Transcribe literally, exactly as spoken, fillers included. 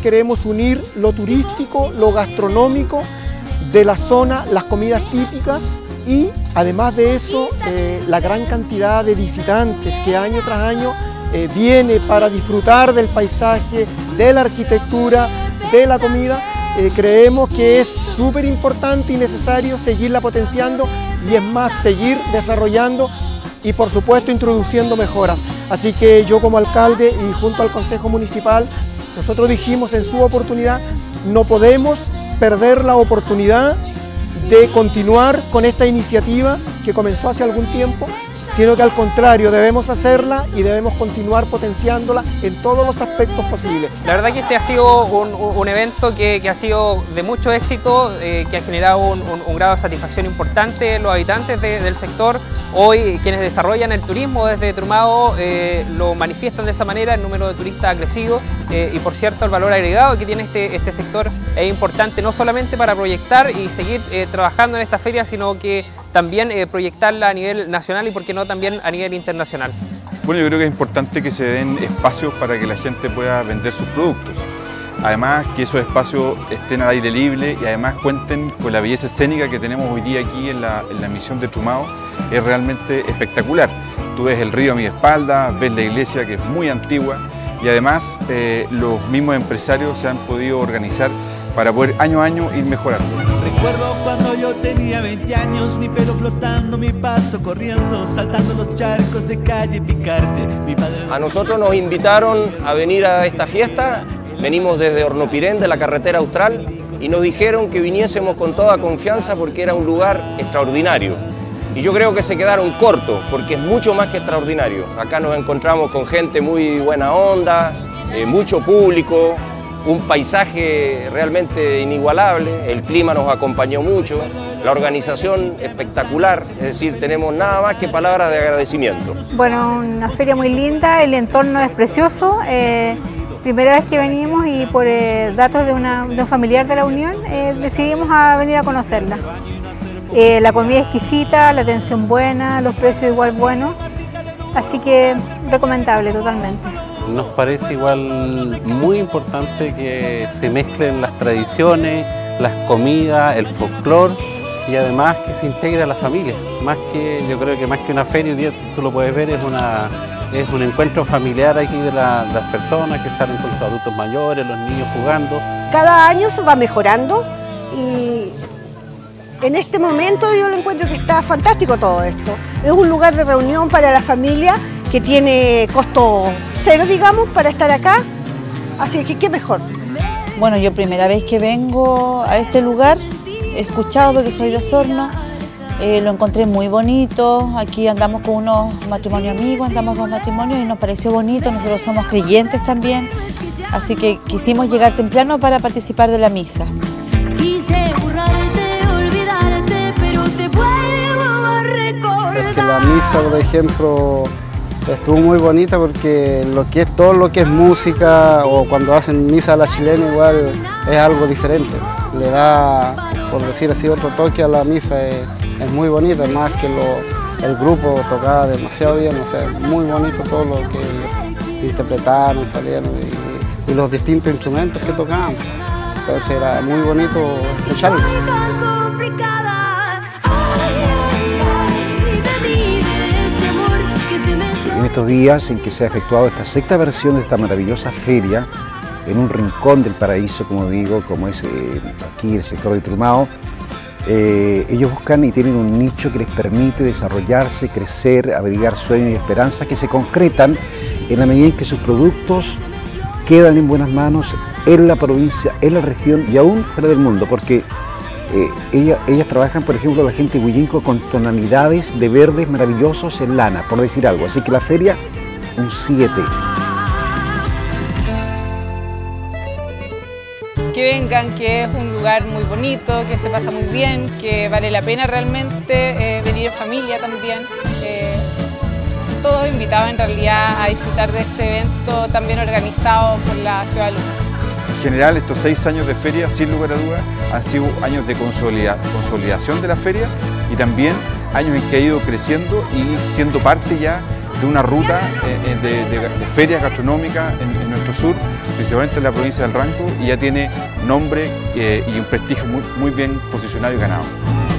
queremos unir lo turístico, lo gastronómico de la zona, las comidas típicas y además de eso eh, la gran cantidad de visitantes que año tras año eh, viene para disfrutar del paisaje, de la arquitectura, de la comida. Eh, creemos que es súper importante y necesario seguirla potenciando y es más, seguir desarrollando y por supuesto introduciendo mejoras. Así que yo como alcalde y junto al Consejo Municipal, nosotros dijimos en su oportunidad, no podemos perder la oportunidad de continuar con esta iniciativa que comenzó hace algún tiempo, sino que al contrario debemos hacerla y debemos continuar potenciándola en todos los aspectos posibles. La verdad que este ha sido un, un evento que, que ha sido de mucho éxito, eh, que ha generado un, un, un grado de satisfacción importante en los habitantes de, del sector. Hoy quienes desarrollan el turismo desde Trumado eh, lo manifiestan de esa manera, el número de turistas ha crecido eh, y por cierto el valor agregado que tiene este, este sector es importante no solamente para proyectar y seguir eh, trabajando en esta feria, sino que también eh, proyectarla a nivel nacional y por qué no también a nivel internacional. Bueno, yo creo que es importante que se den espacios para que la gente pueda vender sus productos. Además, que esos espacios estén al aire libre y además cuenten con la belleza escénica que tenemos hoy día aquí en la, en la misión de Trumado. Es realmente espectacular. Tú ves el río a mi espalda, ves la iglesia que es muy antigua y además eh, los mismos empresarios se han podido organizar para poder año a año ir mejorando. Recuerdo cuando yo tenía veinte años, mi pelo flotando, mi paso corriendo, saltando los charcos de calle Picarte. Mi padre... A nosotros nos invitaron a venir a esta fiesta, venimos desde Hornopirén, de la carretera austral, y nos dijeron que viniésemos con toda confianza porque era un lugar extraordinario. Y yo creo que se quedaron cortos, porque es mucho más que extraordinario. Acá nos encontramos con gente muy buena onda, eh, mucho público, un paisaje realmente inigualable, el clima nos acompañó mucho, la organización espectacular, es decir, tenemos nada más que palabras de agradecimiento. Bueno, una feria muy linda, el entorno es precioso, eh, primera vez que venimos y por eh, datos de, una, de un familiar de la Unión eh, decidimos a venir a conocerla. Eh, la comida exquisita, la atención buena, los precios igual buenos, así que recomendable totalmente. Nos parece igual muy importante que se mezclen las tradiciones, las comidas, el folclore y además que se integre a la familia. Más que, yo creo que más que una feria, hoy día tú lo puedes ver, es, una, es un encuentro familiar aquí de, la, de las personas que salen con sus adultos mayores, los niños jugando. Cada año se va mejorando y en este momento yo lo encuentro que está fantástico todo esto. Es un lugar de reunión para la familia que tiene costo cero, digamos, para estar acá, así que qué mejor. Bueno, yo primera vez que vengo a este lugar, he escuchado porque soy de Osorno, eh, lo encontré muy bonito, aquí andamos con unos matrimonios amigos, andamos con matrimonios y nos pareció bonito, nosotros somos creyentes también, así que quisimos llegar temprano para participar de la misa. Quise borrarte, olvidarte, pero te vuelvo a recordar. Es que la misa, por ejemplo, estuvo muy bonita porque lo que es, todo lo que es música o cuando hacen misa a la chilena igual es algo diferente. Le da, por decir así, otro toque a la misa, es, es muy bonita, más que lo, el grupo tocaba demasiado bien, o sea, muy bonito todo lo que interpretaron, salieron y, y los distintos instrumentos que tocaban. Entonces era muy bonito escucharlo. En estos días en que se ha efectuado esta sexta versión de esta maravillosa feria, en un rincón del paraíso, como digo, como es eh, aquí el sector de Trumado, eh, ellos buscan y tienen un nicho que les permite desarrollarse, crecer, abrigar sueños y esperanzas que se concretan en la medida en que sus productos quedan en buenas manos en la provincia, en la región y aún fuera del mundo, porque Eh, ellas, ellas trabajan, por ejemplo, la gente de Huillinco con tonalidades de verdes maravillosos en lana, por decir algo. Así que la feria, un siete. Que vengan, que es un lugar muy bonito, que se pasa muy bien, que vale la pena realmente eh, venir en familia también. Eh, todos invitados en realidad a disfrutar de este evento también organizado por la Ciudad de Luna. En general, estos seis años de feria, sin lugar a dudas, han sido años de consolida, consolidación de la feria y también años en que ha ido creciendo y siendo parte ya de una ruta eh, de, de, de ferias gastronómicas en, en nuestro sur, principalmente en la provincia del Ranco, y ya tiene nombre eh, y un prestigio muy, muy bien posicionado y ganado.